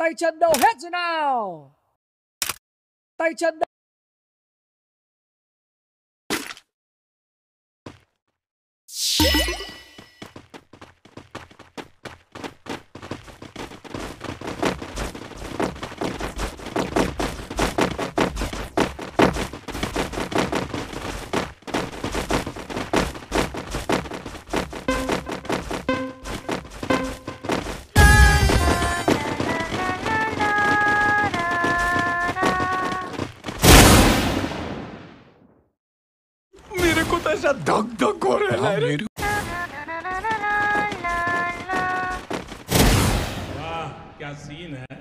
Tay chân đâu hết rồi nào? Tay chân đâu? मेरे को तो ऐसा धक धक हो रहा है मेरे। वाह क्या सीन है।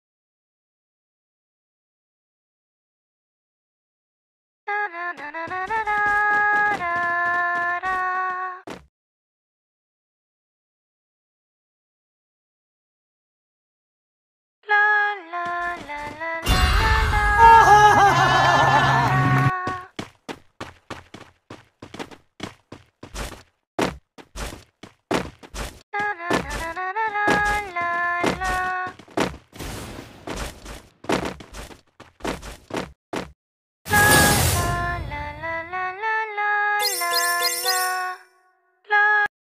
Na na na na na.